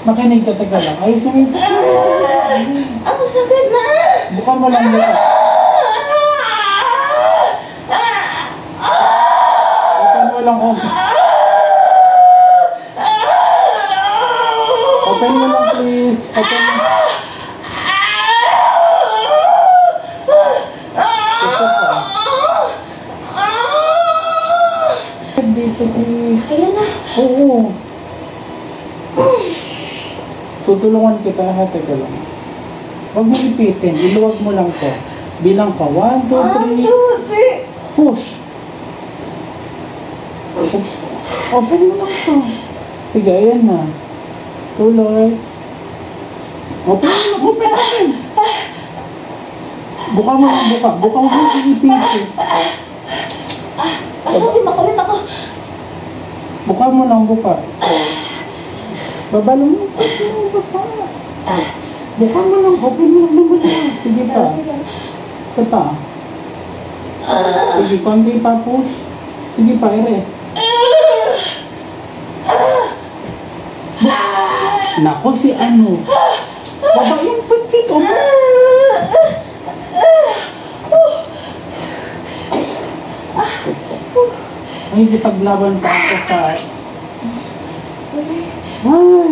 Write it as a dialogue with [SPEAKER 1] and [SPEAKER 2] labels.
[SPEAKER 1] Makinig ka, teka lang. Ayos mo yung...
[SPEAKER 2] Ang sakit na!
[SPEAKER 1] Bukan mo lang dito. Open mo lang, open. Open mo lang, please. Open mo. Pusok ka. Dito, please.
[SPEAKER 2] Ayan na.
[SPEAKER 1] Oo. Tutulungan kita, ha? Teka lang. Huwag mo ipitin. Iluwag mo lang to. Bilang ka. 1, 2, 3. Push. Open mo lang to. Sige, ayan na. Tuloy. Open mo lang. Open. Buka mo lang, buka. Buka mo lang ipitin.
[SPEAKER 2] Sorry, makulit ako.
[SPEAKER 1] Buka mo lang, buka. Babalo mo. Buka mo lang. Open mo lang. Sige pa. Isa pa. Sige, konti pa, push. Sige pa, ere. Nako, si ano. Baba yung putik. Ay, di paglaban pa ako sa...
[SPEAKER 2] Sorry.
[SPEAKER 1] Ah!